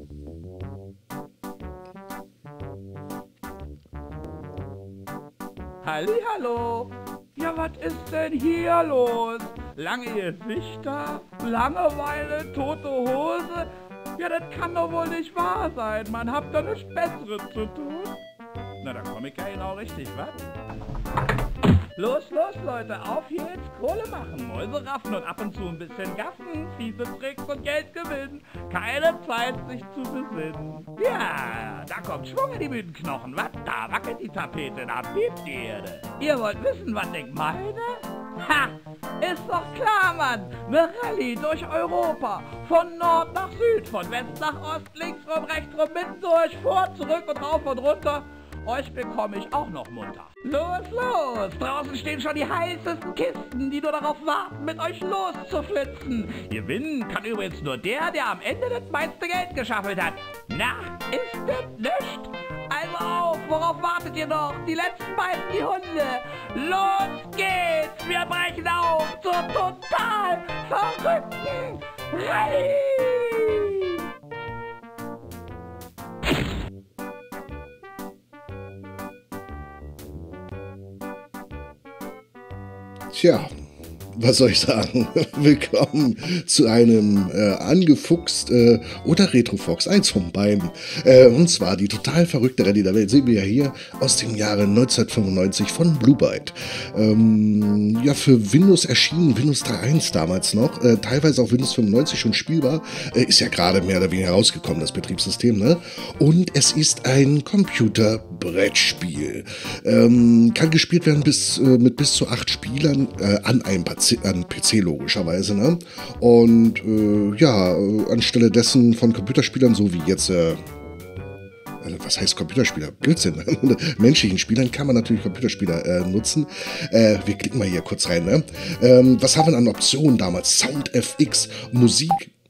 Hallihallo! Ja, was ist denn hier los? Lange Gesichter, Langeweile, tote Hose? Ja, das kann doch wohl nicht wahr sein. Man hat doch nichts Besseres zu tun. Na, da komm ich ja genau richtig, was? Los, los, Leute, auf jetzt, Kohle machen, Mäuse raffen und ab und zu ein bisschen gaffen, fiese Tricks und Geld gewinnen, keine Zeit, sich zu besinnen. Ja, da kommt Schwung in die müden Knochen, was? Da wackelt die Tapete, da piept die Erde. Ihr wollt wissen, was ich meine? Ha, ist doch klar, Mann, ne Rallye durch Europa, von Nord nach Süd, von West nach Ost, links rum, rechts rum, mitten durch, vor, zurück und rauf und runter. Euch bekomme ich auch noch munter. Los, los! Draußen stehen schon die heißesten Kisten, die nur darauf warten, mit euch loszuflitzen. Gewinnen kann übrigens nur der, der am Ende das meiste Geld geschaffelt hat. Na, ist das nicht? Also auf, worauf wartet ihr noch? Die letzten beißen die Hunde. Los geht's! Wir brechen auf zur total verrückten Rallye! Tja, was soll ich sagen? Willkommen zu einem angefuchst oder Retrofox, eins von beiden. Und zwar die total verrückte Rallye der Welt, sehen wir ja hier aus dem Jahre 1995 von Blue Byte. Ja, für Windows erschienen, Windows 3.1 damals noch, teilweise auch Windows 95 schon spielbar, ist ja gerade mehr oder weniger rausgekommen, das Betriebssystem, ne? Und es ist ein Computerbrettspiel. Kann gespielt werden mit bis zu 8 Spielern an einem PC logischerweise, ne? Und ja, anstelle dessen von Computerspielern, so wie jetzt, was heißt Computerspieler? Blödsinn. Menschlichen Spielern kann man natürlich Computerspieler nutzen. Wir klicken mal hier kurz rein, ne? Was haben wir an Optionen damals? Sound FX, Musik.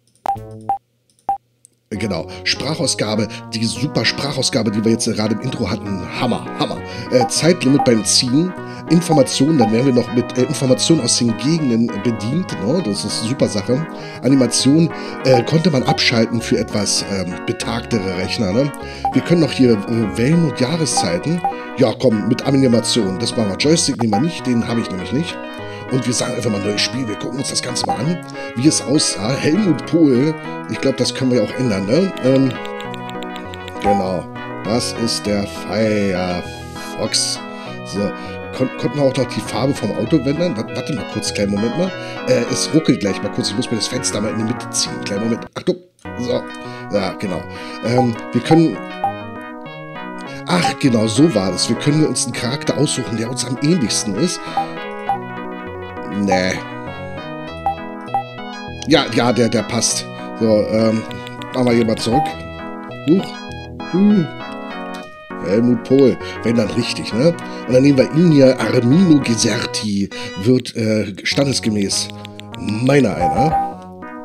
Genau, Sprachausgabe, die super Sprachausgabe, die wir jetzt gerade im Intro hatten, Hammer, Hammer. Zeitlimit beim Ziehen, Informationen, dann werden wir noch mit Informationen aus den Gegenden bedient, ne? Das ist eine super Sache. Animation konnte man abschalten für etwas betagtere Rechner, ne? Wir können noch hier Wellen und Jahreszeiten. Ja, komm, mit Animation, das machen wir. Joystick nehmen wir nicht, den habe ich nämlich nicht. Und wir sagen einfach mal neues Spiel, wir gucken uns das Ganze mal an, wie es aussah. Helmut Pohl, ich glaube, das können wir auch ändern, ne? Genau, das ist der Firefox. So, konnten wir auch noch die Farbe vom Auto ändern? Warte mal kurz, kleinen Moment mal. Es ruckelt gleich mal kurz, ich muss mir das Fenster mal in die Mitte ziehen. Kleinen Moment, Achtung. So, ja, genau. Wir können... Ach, genau, so war das. Wir können uns einen Charakter aussuchen, der uns am ähnlichsten ist. Nee. Ja, der passt. So, machen wir hier mal zurück. Helmut Pohl, wenn dann richtig, ne? Und dann nehmen wir ihn hier, Armino Geserti, wird standesgemäß meiner einer.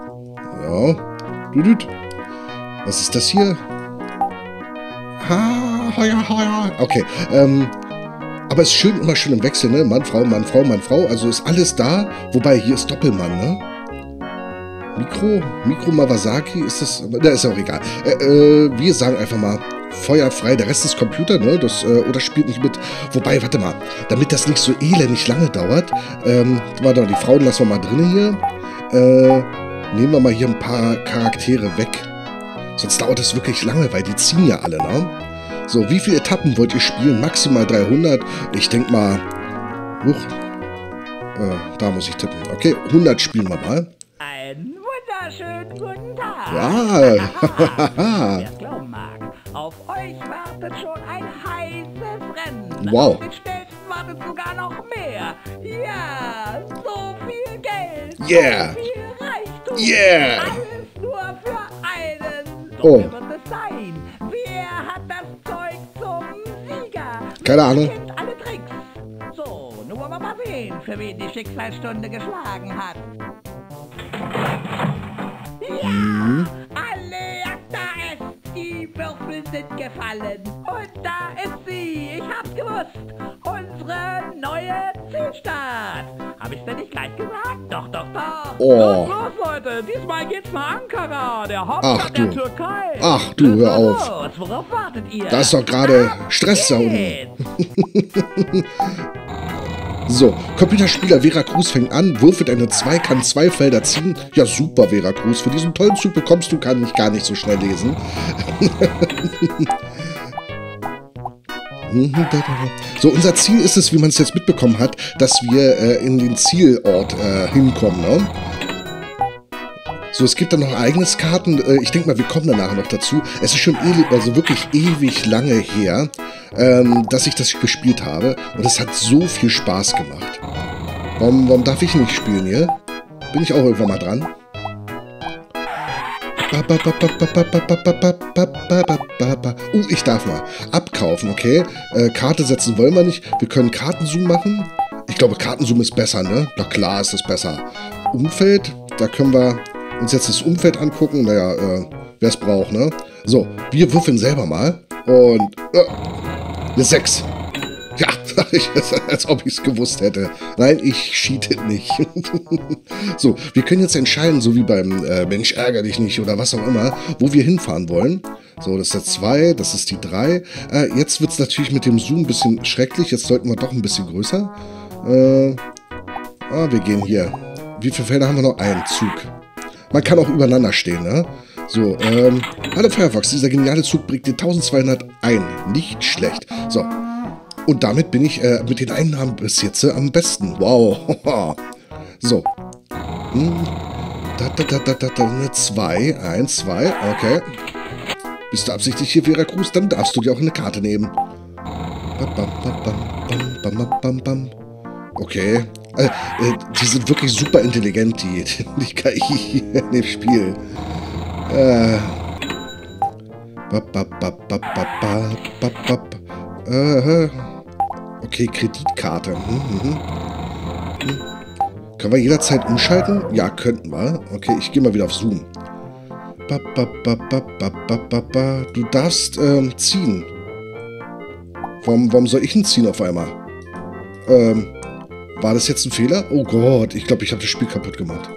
Ja. Was ist das hier? Okay, aber es ist schön, immer schön im Wechsel, ne? Mann, Frau, Mann, Frau, Mann, Frau. Also ist alles da. Wobei, hier ist Doppelmann, ne? Mikro Mawasaki, ist das... Da ist ja auch egal. Wir sagen einfach mal feuerfrei. Der Rest ist Computer, ne? Das, oder spielt nicht mit. Wobei, warte mal. Damit das nicht so elendig lange dauert, warte mal, die Frauen lassen wir mal drin hier. Nehmen wir mal hier ein paar Charaktere weg. Sonst dauert das wirklich lange, weil die ziehen ja alle, ne? So, wie viele Etappen wollt ihr spielen? Maximal 300. Ich denke mal... da muss ich tippen. Okay, 100 spielen wir mal. Einen wunderschönen guten Tag. Ja. Wer es glauben mag, auf euch wartet schon ein heißes Rennen. Wow. Auf den schnellsten wartet sogar noch mehr. Ja, so viel Geld. Yeah. So viel Reichtum. Yeah. Alles nur für einen. Doch Oh. wer wird es sein? Wer hat das Zeug zum Sieger? Keine Ahnung. Wer kennt alle Tricks? So, nun wollen wir mal sehen, für wen die Schicksalsstunde geschlagen hat. Ja, alle, da ist, die Würfel sind gefallen. Und da ist sie, ich hab's gewusst, unsere neue Zielstadt. Hab ich's denn nicht gleich gesagt? Doch, doch, doch. Oh. Los, Leute, diesmal geht's nach Ankara, der Ach Hauptstadt du. der Türkei. Ach du, hör auf. Los, worauf wartet ihr? Da ist doch gerade Stress da unten. Geht's. So, Computerspieler Vera Cruz fängt an, würfelt eine 2, kann 2 Felder ziehen. Ja, super, Vera Cruz. Für diesen tollen Zug bekommst du, kann ich gar nicht so schnell lesen. So, unser Ziel ist es, wie man es jetzt mitbekommen hat, dass wir in den Zielort hinkommen, ne? So, es gibt dann noch Ereigniskarten. Ich denke mal, wir kommen danach noch dazu. Es ist schon also wirklich ewig lange her, dass ich das gespielt habe. Und es hat so viel Spaß gemacht. Warum darf ich nicht spielen hier? Bin ich auch irgendwann mal dran? Ich darf mal. Abkaufen, okay. Karte setzen wollen wir nicht. Wir können Kartenzoom machen. Ich glaube, Kartenzoom ist besser, ne? Na klar ist es besser. Umfeld, da können wir uns jetzt das Umfeld angucken. Naja, wer es braucht, ne? So, wir würfeln selber mal. Und eine 6. Ja, als ob ich es gewusst hätte. Nein, ich cheate nicht. So, wir können jetzt entscheiden, so wie beim Mensch ärger dich nicht oder was auch immer, wo wir hinfahren wollen. So, das ist der 2, das ist die 3. Jetzt wird es natürlich mit dem Zoom ein bisschen schrecklich. Jetzt sollten wir doch ein bisschen größer. Wir gehen hier. Wie viele Felder haben wir noch? Ein Zug. Man kann auch übereinander stehen, ne? So, hallo Firefox, dieser geniale Zug bringt dir 1200 ein. Nicht schlecht. So. Und damit bin ich mit den Einnahmen bis jetzt am besten. Wow. So. Eine 2. 1, 2. Okay. Bist du absichtlich hier, Vera Cruz? Dann darfst du dir auch eine Karte nehmen. Okay. Die sind wirklich super intelligent, die KI hier in dem Spiel. Okay, Kreditkarte. Können wir jederzeit umschalten? Ja, könnten wir. Okay, ich gehe mal wieder auf Zoom. Du darfst ziehen. Warum soll ich denn ziehen auf einmal? War das jetzt ein Fehler? Oh Gott, ich glaube, ich habe das Spiel kaputt gemacht.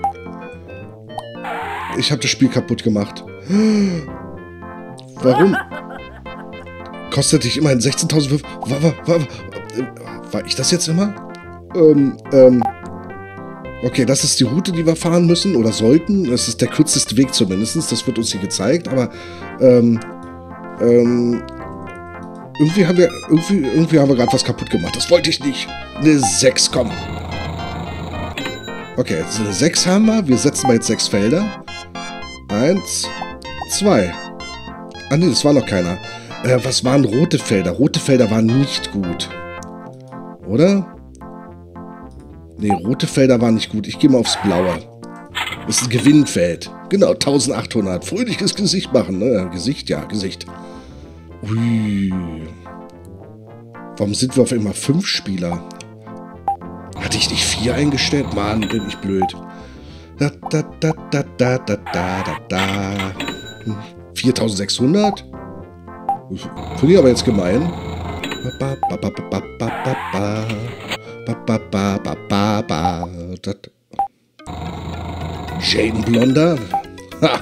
Warum? Kostet dich immerhin 16.000. War ich das jetzt immer? Okay, das ist die Route, die wir fahren müssen oder sollten. Das ist der kürzeste Weg zumindest. Das wird uns hier gezeigt, aber irgendwie haben wir gerade was kaputt gemacht. Das wollte ich nicht. Eine 6, komm. Okay, jetzt eine 6 haben wir. Wir setzen mal jetzt 6 Felder. 1, 2. Ah ne, das war noch keiner. Was waren rote Felder? Rote Felder waren nicht gut. Oder? Ne, rote Felder waren nicht gut. Ich gehe mal aufs Blaue. Das ist ein Gewinnfeld. Genau, 1800. Fröhliches Gesicht machen, ne? Gesicht, ja, Gesicht. Ui. Warum sind wir auf einmal 5 Spieler? Hatte ich nicht 4 eingestellt? Mann, bin ich blöd. 4600? Finde ich aber jetzt gemein. Jaden Blonder? Ha!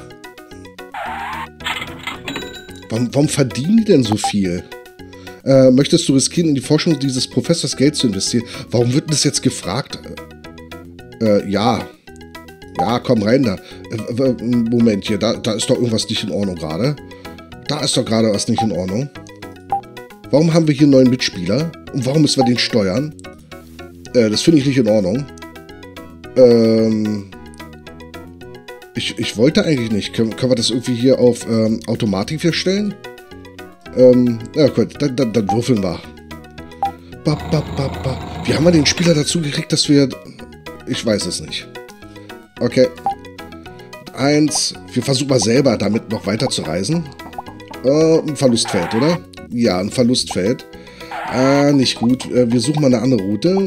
Warum verdienen die denn so viel? Möchtest du riskieren, in die Forschung dieses Professors Geld zu investieren? Warum wird das jetzt gefragt? Ja. Ja, komm rein da. Moment hier, da ist doch irgendwas nicht in Ordnung gerade. Da ist doch gerade was nicht in Ordnung. Warum haben wir hier einen neuen Mitspieler? Und warum müssen wir den steuern? Das finde ich nicht in Ordnung. Ich wollte eigentlich nicht. Können wir das irgendwie hier auf Automatik hier stellen? Ja gut, dann würfeln wir. Wie haben wir den Spieler dazu gekriegt, dass wir... Ich weiß es nicht. Okay. 1. Wir versuchen mal selber damit noch weiter zu reisen. Ein Verlustfeld, oder? Ja, ein Verlustfeld. Nicht gut. Wir suchen mal eine andere Route.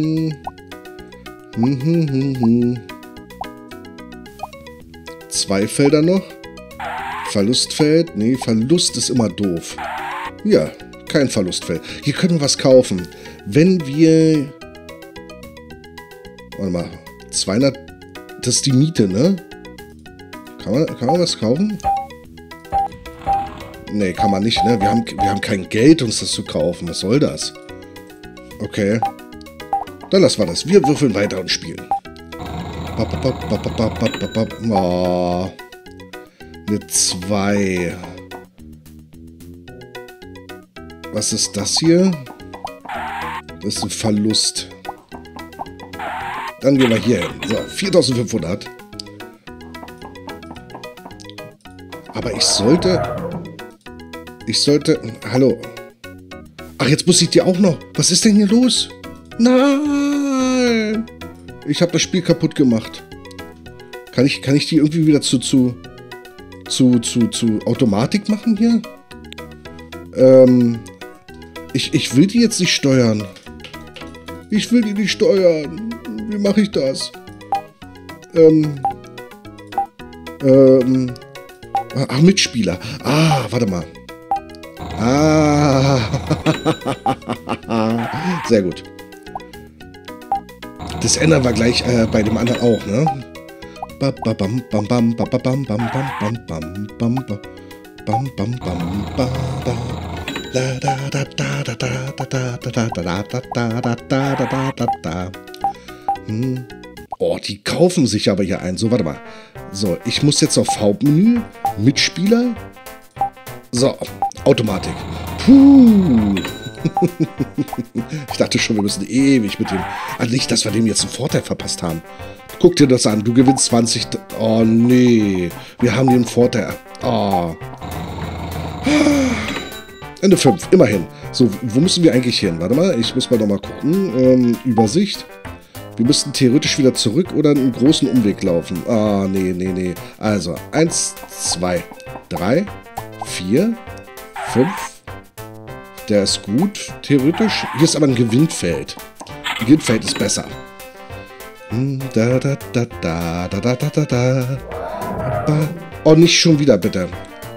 2 Felder noch. Verlustfeld. Nee, Verlust ist immer doof. Ja, kein Verlustfeld. Hier können wir was kaufen. Wenn wir... Warte mal. 200... das ist die Miete, ne? Kann man was kaufen? Nee, kann man nicht, ne? Wir haben kein Geld, uns das zu kaufen. Was soll das? Okay. Dann lassen wir das. Wir würfeln weiter und spielen. Oh. Eine 2. Was ist das hier? Das ist ein Verlust. Dann gehen wir hier hin. So, 4.500. Aber ich sollte... Hallo. Ach, jetzt muss ich dir auch noch... Was ist denn hier los? Nein! Ich habe das Spiel kaputt gemacht. Kann ich die irgendwie wieder zu Automatik machen hier? Ich will die jetzt nicht steuern. Ich will die nicht steuern. Wie mache ich das? Ach, Mitspieler. Ah, warte mal. Ah. Sehr gut. Das ändern wir gleich bei dem anderen auch, ne? Oh, die kaufen sich aber hier ein. So, warte mal. So, ich muss jetzt auf Hauptmenü, Mitspieler. So, Automatik. Puh. Ich dachte schon, wir müssen ewig mit dem... Ah, nicht, dass wir dem jetzt einen Vorteil verpasst haben. Guck dir das an, du gewinnst 20... Oh, nee. Wir haben den Vorteil... Oh. Ende 5, immerhin. So, wo müssen wir eigentlich hin? Warte mal, ich muss mal nochmal gucken. Übersicht. Wir müssten theoretisch wieder zurück oder einen großen Umweg laufen. Ah, nee. Also, 1, 2, 3, 4, 5. Der ist gut, theoretisch. Hier ist aber ein Gewinnfeld. Ein Gewinnfeld ist besser. Oh, nicht schon wieder, bitte.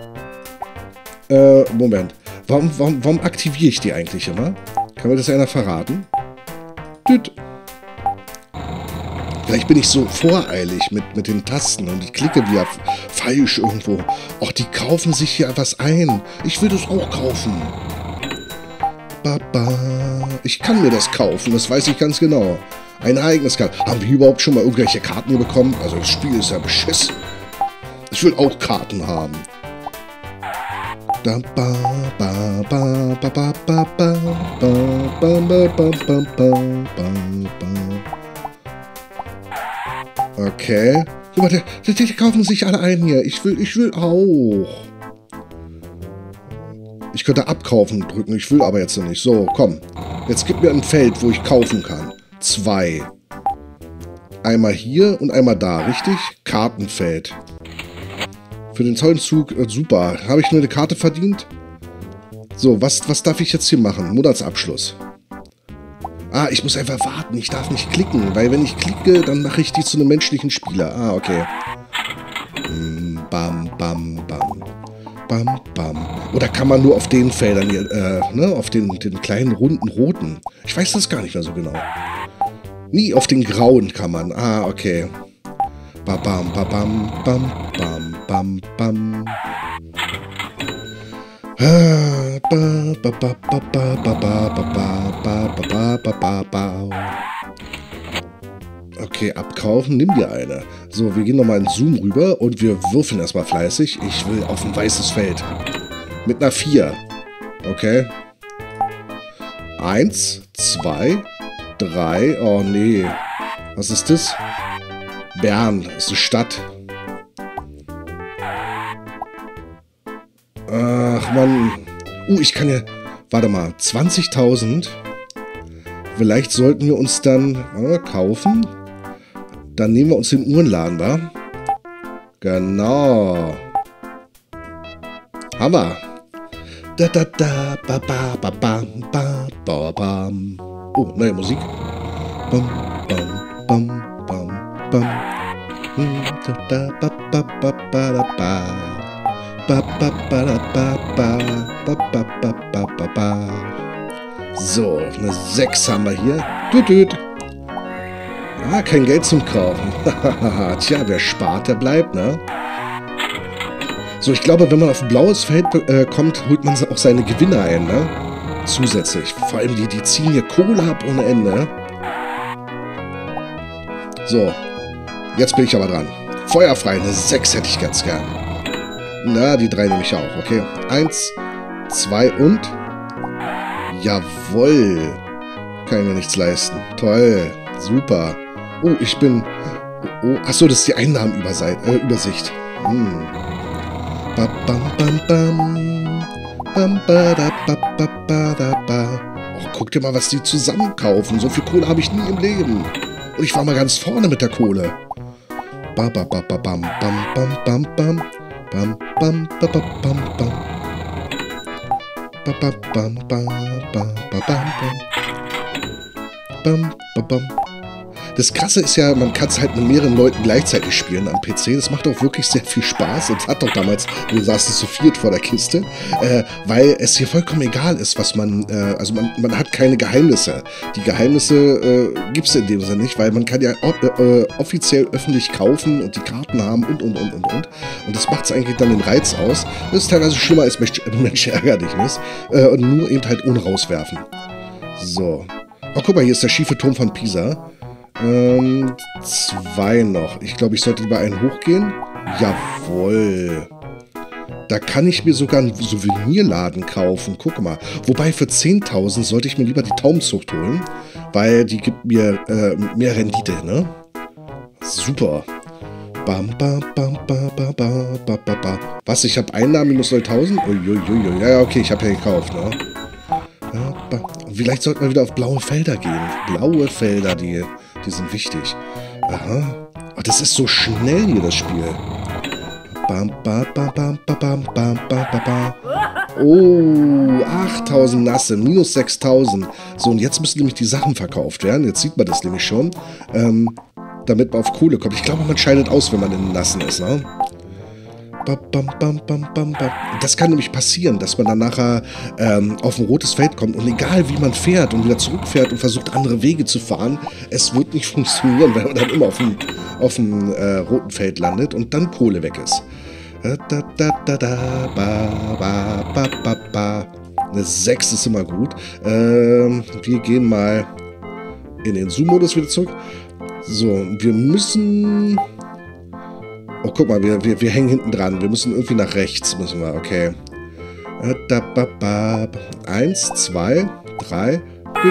Moment. Warum aktiviere ich die eigentlich immer? Kann mir das einer verraten? Düt. Vielleicht bin ich so voreilig mit den Tasten und ich klicke wieder falsch irgendwo. Och, die kaufen sich hier was ein. Ich will das auch kaufen. Ich kann mir das kaufen, das weiß ich ganz genau. Ein eigenes Karten. Haben wir überhaupt schon mal irgendwelche Karten hier bekommen? Also das Spiel ist ja beschissen. Ich will auch Karten haben. Okay. Guck mal, die kaufen sich alle ein hier. Ich will auch. Ich könnte abkaufen drücken, ich will aber jetzt noch nicht. So, komm. Jetzt gib mir ein Feld, wo ich kaufen kann. 2. Einmal hier und einmal da, richtig? Kartenfeld. Für den tollen Zug, super. Habe ich nur eine Karte verdient? So, was darf ich jetzt hier machen? Monatsabschluss. Ah, ich muss einfach warten. Ich darf nicht klicken, weil wenn ich klicke, dann mache ich die zu einem menschlichen Spieler. Ah, okay. Bam, bam, bam. Bam, bam. Oder kann man nur auf den Feldern hier, ne, auf den kleinen runden roten. Ich weiß das gar nicht mehr so genau. Nie auf den grauen kann man. Ah, okay. Ba bam, ba bam, bam, bam, bam, bam. Okay, abkaufen, nimm dir eine. So, wir gehen nochmal in Zoom rüber und wir würfeln erstmal fleißig. Ich will auf ein weißes Feld. Mit einer 4. Okay. 1, 2, 3. Oh, nee. Was ist das? Bern. Das ist eine Stadt. Ach, Mann. Ich kann ja... Warte mal. 20.000. Vielleicht sollten wir uns dann kaufen. Dann nehmen wir uns den Uhrenladen, wa? Genau. Hammer. Da da da ba ba ba ba ba ba bam. Oh, neue Musik. Bam bam bam bam bam. Da da ba ba ba ba da ba. Ba ba ba da ba ba ba ba ba ba ba ba. So, eine 6 haben wir hier. Düt düt. Ah, kein Geld zum Kaufen. Tja, wer spart, der bleibt, ne? So, ich glaube, wenn man auf ein blaues Feld kommt, holt man auch seine Gewinne ein, ne? Zusätzlich. Vor allem die ziehen hier Kohle ab ohne Ende. So. Jetzt bin ich aber dran. Feuerfrei, eine 6 hätte ich ganz gern. Na, die 3 nehme ich auch, okay. 1, 2 und... Jawohl. Kann ich mir nichts leisten. Toll. Super. Oh, ich bin... Oh, achso, das ist die Einnahmenübersicht. Ba, bam, bam, bam. Bam, ba, da, ba, ba, ba, da, ba. Oh, guck dir mal, was die zusammenkaufen. So viel Kohle habe ich nie im Leben. Und ich war mal ganz vorne mit der Kohle. Ba, ba, ba, ba, bam, bam, bam, bam, bam. Bam, bam, ba, ba, bam, bam. Ba, ba, bam, ba, ba, ba, bam, bam. Bam, ba, bam. Das Krasse ist ja, man kann es halt mit mehreren Leuten gleichzeitig spielen am PC. Das macht auch wirklich sehr viel Spaß. Und es hat doch damals, wir saßen zu viert vor der Kiste, weil es hier vollkommen egal ist, was man, also man hat keine Geheimnisse. Die Geheimnisse gibt es in dem Sinne nicht, weil man kann ja offiziell öffentlich kaufen und die Karten haben und. Und das macht es eigentlich dann den Reiz aus. Das ist teilweise schlimmer als Mensch Ärgerliches. Und nur eben halt ohne rauswerfen. So. Oh, guck mal, hier ist der schiefe Turm von Pisa. 2 noch. Ich glaube, ich sollte lieber einen hochgehen. Jawohl. Da kann ich mir sogar einen Souvenirladen kaufen. Guck mal. Wobei für 10.000 sollte ich mir lieber die Taubenzucht holen. Weil die gibt mir mehr Rendite, ne? Super. Bam, bam, bam, bam, bam, bam, bam, bam. Was? Ich habe Einnahmen minus 9.000? Uiuiui. Ja, okay, ich habe ja gekauft, ne? Ja, vielleicht sollten wir wieder auf blaue Felder gehen. Blaue Felder, die sind wichtig. Aha. Oh, das ist so schnell hier, das Spiel. Bam, bam, bam, bam, bam, bam, bam, bam. Oh, 8.000 nasse, minus 6.000. So, und jetzt müssen nämlich die Sachen verkauft werden. Jetzt sieht man das nämlich schon. Damit man auf Kohle kommt. Ich glaube, man scheidet aus, wenn man in den Nassen ist, ne? Das kann nämlich passieren, dass man dann nachher auf ein rotes Feld kommt und egal wie man fährt und wieder zurückfährt und versucht andere Wege zu fahren, es wird nicht funktionieren, weil man dann immer auf dem roten Feld landet und dann Kohle weg ist. Eine 6 ist immer gut. Wir gehen mal in den Zoom-Modus wieder zurück. So, wir müssen... Oh, guck mal, wir hängen hinten dran. Wir müssen irgendwie nach rechts, müssen wir, okay. 1, 2, 3.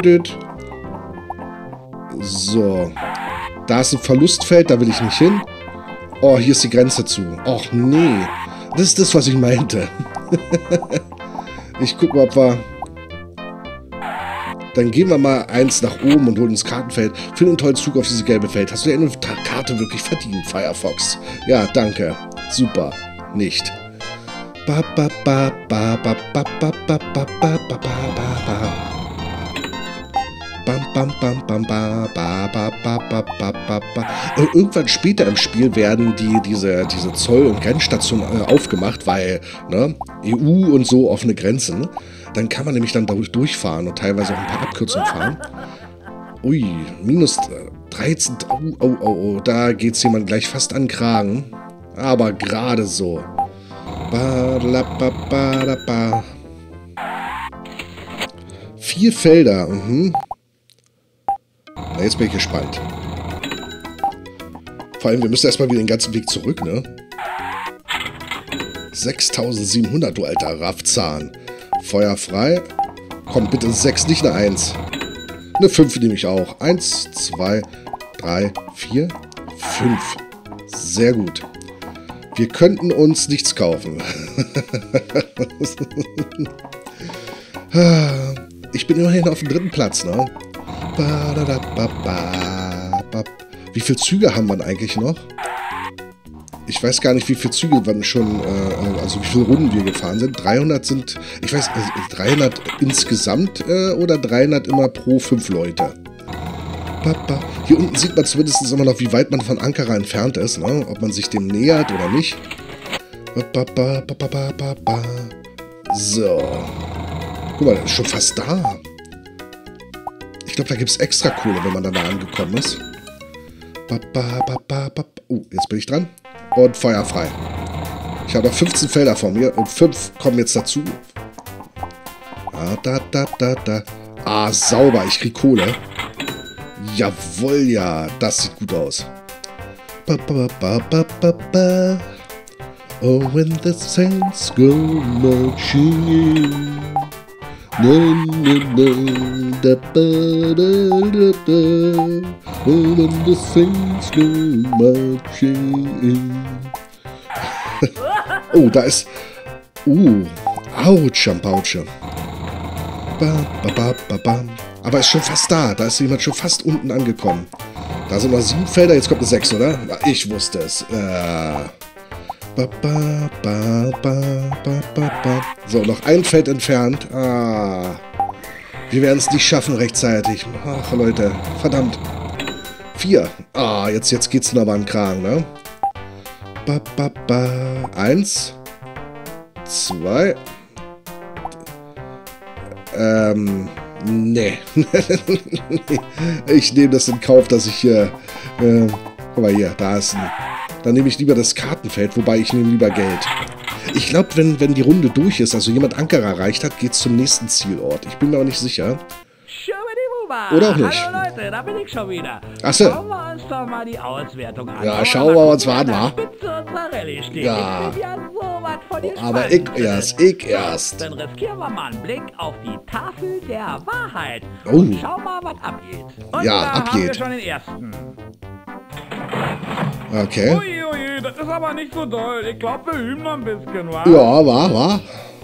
So. Da ist ein Verlustfeld, da will ich nicht hin. Oh, hier ist die Grenze zu. Och, nee. Das ist das, was ich meinte. Ich guck mal, ob wir... Dann gehen wir mal eins nach oben und holen ins Kartenfeld. Für einen tollen Zug auf diese gelbe Feld. Hast du ja eine Karte wirklich verdient, Firefox. Ja, danke. Super. Nicht. Irgendwann später im Spiel werden diese Zoll- und Grenzstationen aufgemacht, weil ne, EU und so offene Grenzen. Dann kann man nämlich dann durchfahren und teilweise auch ein paar Abkürzungen fahren. Ui, minus 13. Oh, da geht's jemand gleich fast an den Kragen. Aber gerade so. 4 Felder. Na, jetzt bin ich gespannt. Vor allem, wir müssen erstmal wieder den ganzen Weg zurück, ne? 6.700, du alter Raffzahn. Feuer frei. Komm, bitte 6, nicht eine 1. Eine 5 nehme ich auch. 1, 2, 3, 4, 5. Sehr gut. Wir könnten uns nichts kaufen. Ich bin immerhin auf dem 3. Platz, ne? Wie viele Züge haben wir eigentlich noch? Ich weiß gar nicht, wie viele Züge wir schon, also wie viele Runden wir gefahren sind. 300 sind, ich weiß, 300 insgesamt oder 300 immer pro 5 Leute. Hier unten sieht man zumindest immer noch, wie weit man von Ankara entfernt ist, ne? Ob man sich dem nähert oder nicht. So. Guck mal, das ist schon fast da. Ich glaube, da gibt es extra Kohle, wenn man dann da angekommen ist. Oh, jetzt bin ich dran. Und Feuer frei. Ich habe noch 15 Felder vor mir und 5 kommen jetzt dazu. Ah, sauber. Ich krieg Kohle. Jawohl, ja. Das sieht gut aus. Oh, when the saints go marching in. Na, na, na, da, ba, da, da. Oh, when the saints go marching in. Oh, da ist... Autsch am Pautsche. Aber ist schon fast da. Da ist jemand schon fast unten angekommen. Da sind noch 7 Felder. Jetzt kommt eine 6, oder? Ich wusste es. So, noch ein Feld entfernt. Wir werden es nicht schaffen rechtzeitig. Ach, Leute. Verdammt. 4. Jetzt geht's noch mal an den Kragen, ne? 1. 2. Nee. Ich nehme das in Kauf, dass ich hier... guck mal hier, da ist ein... Dann nehme ich lieber das Kartenfeld, wobei ich nehme lieber Geld. Ich glaube, wenn die Runde durch ist, also jemand Anker erreicht hat, geht es zum nächsten Zielort. Ich bin mir aber nicht sicher. Oder auch nicht. Hallo Leute, da bin ich schon wieder. Achso. Schauen wir uns doch mal die Auswertung an. Ja, schauen wir uns mal an, wa? Ja. Ich bin ja sowas von Aber gespannt. ich erst. Dann riskieren wir mal einen Blick auf die Tafel der Wahrheit. Oh. Und schauen mal, was abgeht. Und Ja, da abgeht. haben wir schon den ersten. Okay. Uiuiui, das ist aber nicht so doll. Ich glaube, wir üben noch ein bisschen, wa? Ja, war.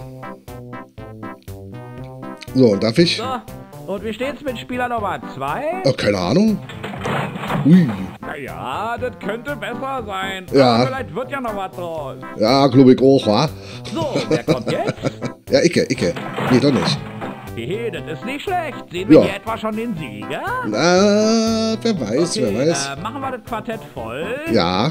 So, darf ich? So, und wie steht's mit Spieler Nummer 2? Keine Ahnung. Ui. Naja, das könnte besser sein. Ja. Aber vielleicht wird ja noch was draus. Ja, glaube ich auch, wa? So, wer kommt jetzt? Ja, Icke. Nee, doch nicht. Hey, das ist nicht schlecht. Sehen wir Ja. hier etwa schon den Sieger? Na, wer weiß, wer weiß. Machen wir das Quartett voll? Ja.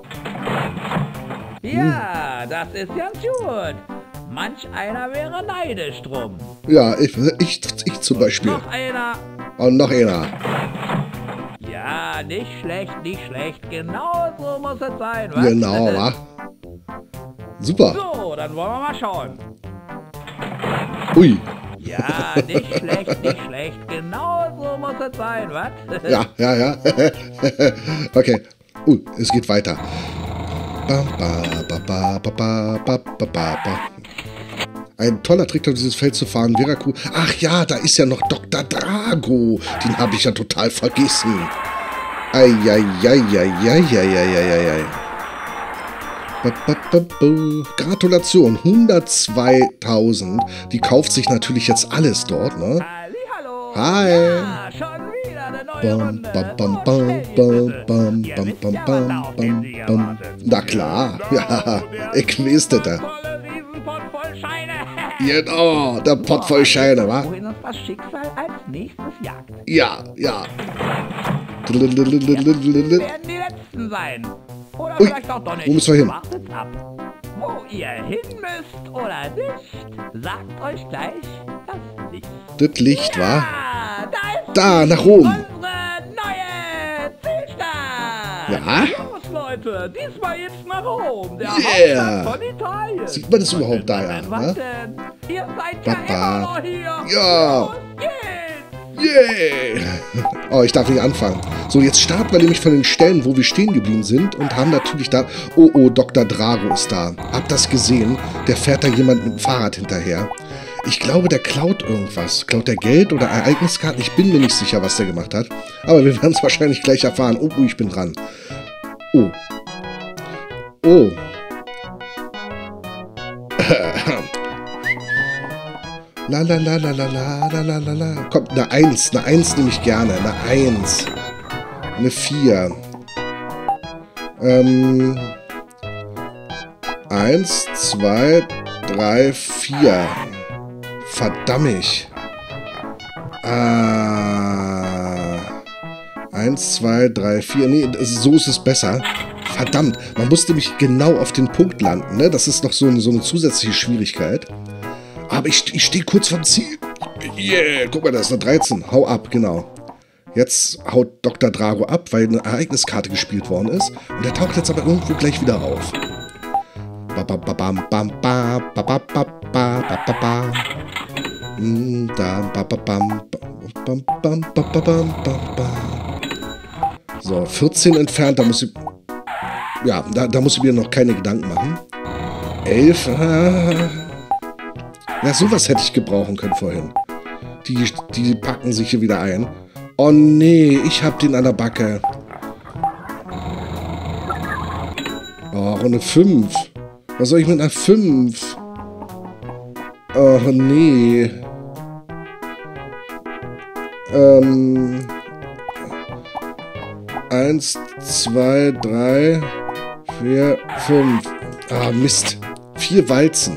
Ja, das ist ganz gut. Manch einer wäre neidisch drum. Ja, ich zum Beispiel. Noch einer. Und noch einer. Ja, nicht schlecht. Genau so muss es sein, was? Genau, wa? Super. So, dann wollen wir mal schauen. Ui. Ja, nicht schlecht. Genau so muss es sein, was? Ja. Okay. Es geht weiter. Ein toller Trick, um dieses Feld zu fahren, wäre cool. Ach ja, da ist ja noch Dr. Drago. Den habe ich ja total vergessen. Eieieiei. Gratulation, 102.000. Die kauft sich natürlich jetzt alles dort, ne? Hallihallo. Hi. Ja, schon wieder eine neue Runde. Na klar, ja, ich wüsste da. Tolle Riesenpott voll Scheine. Genau, der Pott voll Scheine, wa? Wohin uns das Schicksal als nächstes jagt. Ja. Werden die letzten sein. Oder Ui, vielleicht auch doch nicht. wo müssen wir hin? Wartet ab. Wo ihr hin müsst oder nicht, sagt euch gleich das Licht. Das Licht, wa? Ja, da ist Da, sie, nach Rom. unsere neue Zielstadt. Ja? Los, Leute, diesmal jetzt nach Rom, der Yeah. Hauptstadt von Italien. Sieht man das überhaupt da, ja? Was Ne? denn? Ihr seid ja Papa. immer noch hier. Ja. Los geht's. Yeah! Oh, ich darf nicht anfangen. So, jetzt starten wir nämlich von den Stellen, wo wir stehen geblieben sind und haben natürlich da... Oh, Dr. Drago ist da. Habt das gesehen? Der fährt da jemand mit dem Fahrrad hinterher. Ich glaube, der klaut irgendwas. Klaut der Geld oder Ereigniskarten? Ich bin mir nicht sicher, was der gemacht hat. Aber wir werden es wahrscheinlich gleich erfahren. Oh, ich bin dran. Oh. La. Kommt, eine 1 nehme ich gerne, eine 1. Eine 4. 1, 2, 3, 4. Verdammt. 1, 2, 3, 4. Nee, so ist es besser. Verdammt, man muss nämlich genau auf den Punkt landen, ne? Das ist noch so eine zusätzliche Schwierigkeit. Aber ich stehe kurz vorm Ziel. Yeah, guck mal, da ist eine 13. Hau ab, genau. Jetzt haut Dr. Drago ab, weil eine Ereigniskarte gespielt worden ist. Und er taucht jetzt aber irgendwo gleich wieder auf. So, 14 entfernt, da muss ich... Ja, da muss ich mir noch keine Gedanken machen. 11. Ja, sowas hätte ich gebrauchen können vorhin. Die packen sich hier wieder ein. Oh nee, ich hab den an der Backe. Oh, Runde 5. Was soll ich mit einer 5? Oh nee. 1, 2, 3, 4, 5. Ah, Mist. 4 Walzen.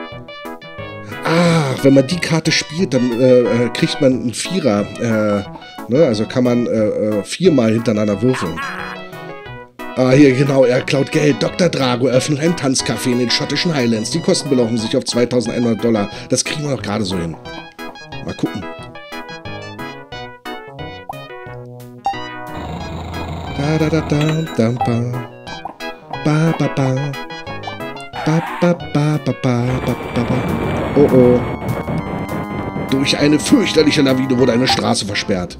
Ah, wenn man die Karte spielt, dann kriegt man einen Vierer. Ne? Also kann man 4-mal hintereinander würfeln. Ah, hier, genau, er klaut Geld. Dr. Drago öffnet ein Tanzcafé in den schottischen Highlands. Die Kosten belaufen sich auf $2.100. Das kriegen wir doch gerade so hin. Mal gucken. Da da da da da ba ba ba ba ba ba ba ba ba ba. Oh oh. Durch eine fürchterliche Lawine wurde eine Straße versperrt.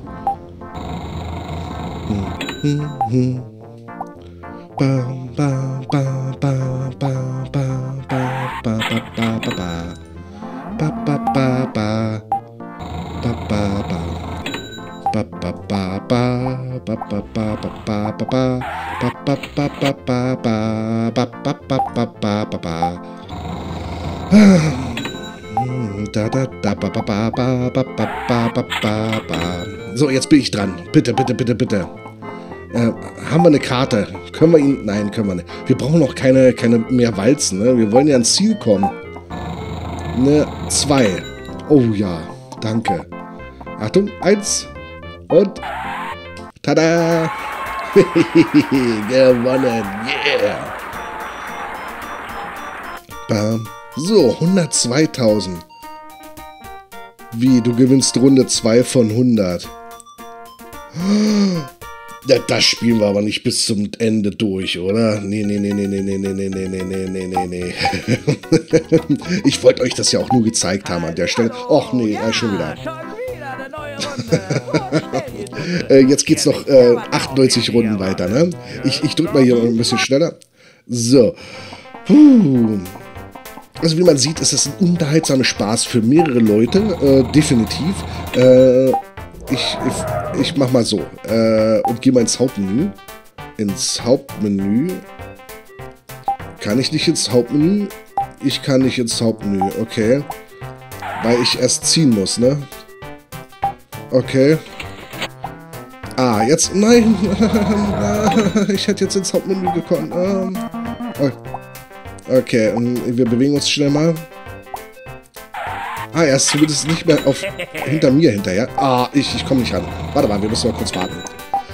Ba ba ba ba ba ba ba ba ba ba ba ba ba ba So, jetzt bin ich dran. Bitte, bitte, bitte, bitte. Haben wir eine Karte? Können wir ihn... Nein, können wir nicht. Wir brauchen noch keine mehr Walzen, ne? Wir wollen ja ans Ziel kommen. Eine 2. Oh ja, danke. Achtung, 1 und... Tada! Gewonnen, yeah! Bam. So, 102.000. Wie, du gewinnst Runde 2 von 100. Ja, das spielen wir aber nicht bis zum Ende durch, oder? Nee, nee, nee, nee, nee, nee, nee, nee, nee, nee, nee, nee, nee. Ich wollte euch das ja auch nur gezeigt haben an der Stelle. Och nee, schon wieder. Jetzt geht's noch 98 Runden weiter, ne? Ich drück mal hier ein bisschen schneller. So. Also wie man sieht, ist es ein unterhaltsamer Spaß für mehrere Leute, definitiv. Ich mach mal so und gehe mal ins Hauptmenü. Ins Hauptmenü. Kann ich nicht ins Hauptmenü? Ich kann nicht ins Hauptmenü, okay. Weil ich erst ziehen muss, ne? Okay. Ah, jetzt... Nein! Ich hätte jetzt ins Hauptmenü gekommen. Okay, wir bewegen uns schnell mal. Ah, er ist zumindest nicht mehr hinter mir hinterher. Ah, ich komme nicht ran. Warte mal, wir müssen mal kurz warten.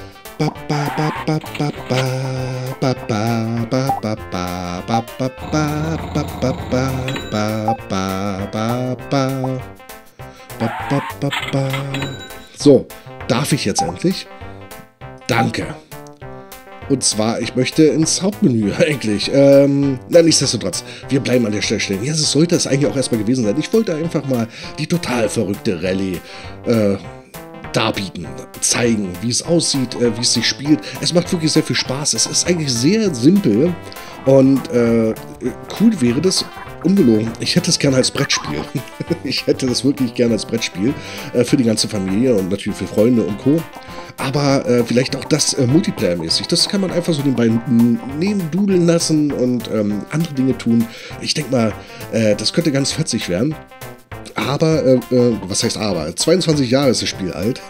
So, darf ich jetzt endlich? Danke. Und zwar, ich möchte ins Hauptmenü eigentlich. Na, nichtsdestotrotz, wir bleiben an der Stelle stehen. Ja, das sollte es eigentlich auch erstmal gewesen sein. Ich wollte einfach mal die total verrückte Rallye darbieten, zeigen, wie es aussieht, wie es sich spielt. Es macht wirklich sehr viel Spaß. Es ist eigentlich sehr simpel und cool wäre das, ungelogen, ich hätte es gerne als Brettspiel. Ich hätte das wirklich gerne als Brettspiel für die ganze Familie und natürlich für Freunde und Co. Aber vielleicht auch das Multiplayer-mäßig. Das kann man einfach so nebenbei nebendudeln lassen und andere Dinge tun. Ich denke mal, das könnte ganz fetzig werden. Aber, was heißt aber? 22 Jahre ist das Spiel alt.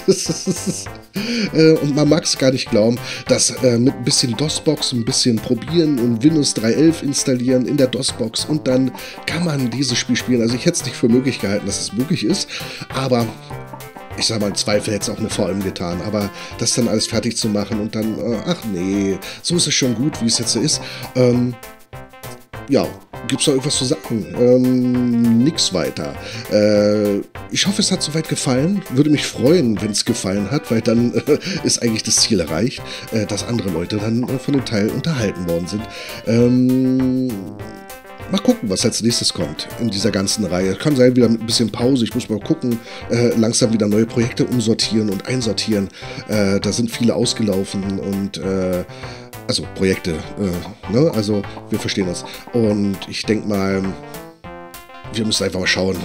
Und man mag es gar nicht glauben, dass mit ein bisschen DOS-Box, ein bisschen probieren und Windows 3.11 installieren in der DOS-Box und dann kann man dieses Spiel spielen. Also ich hätte es nicht für möglich gehalten, dass es möglich ist, aber ich sag mal, im Zweifel hätte es auch eine VM getan, aber das dann alles fertig zu machen und dann, ach nee, so ist es schon gut, wie es jetzt ist. Ja, gibt's noch irgendwas zu sagen? Nix weiter. Ich hoffe, es hat soweit gefallen. Würde mich freuen, wenn es gefallen hat, weil dann ist eigentlich das Ziel erreicht, dass andere Leute dann von dem Teil unterhalten worden sind. Mal gucken, was als nächstes kommt in dieser ganzen Reihe. Kann sein, wieder mit ein bisschen Pause. Ich muss mal gucken, langsam wieder neue Projekte umsortieren und einsortieren. Da sind viele ausgelaufen und also Projekte, ne? Also wir verstehen uns. Und ich denke mal, wir müssen einfach mal schauen,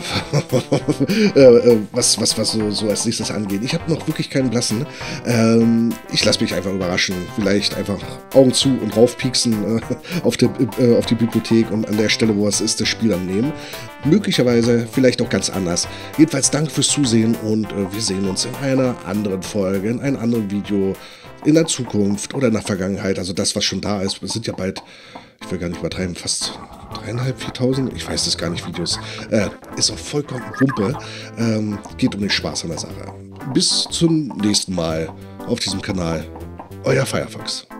was so als nächstes angeht. Ich habe noch wirklich keinen Blassen. Ich lasse mich einfach überraschen. Vielleicht einfach Augen zu und raufpieksen auf die Bibliothek und an der Stelle, wo es ist, das Spiel dann nehmen. Möglicherweise vielleicht auch ganz anders. Jedenfalls danke fürs Zusehen und wir sehen uns in einer anderen Folge, in einem anderen Video, in der Zukunft oder in der Vergangenheit. Also das, was schon da ist. Wir sind ja bald, ich will gar nicht übertreiben, fast 3.500, 4.000, ich weiß das gar nicht, Videos. Ist auch vollkommen Wumpe. Geht um den Spaß an der Sache. Bis zum nächsten Mal auf diesem Kanal. Euer Firefox.